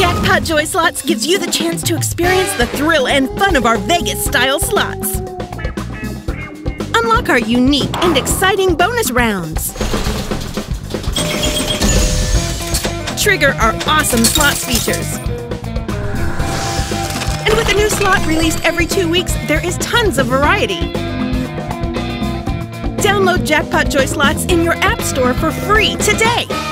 Jackpotjoy Slots gives you the chance to experience the thrill and fun of our Vegas-style slots. Unlock our unique and exciting bonus rounds. Trigger our awesome slots features. And with a new slot released every 2 weeks, there is tons of variety. Download Jackpotjoy Slots in your app store for free today.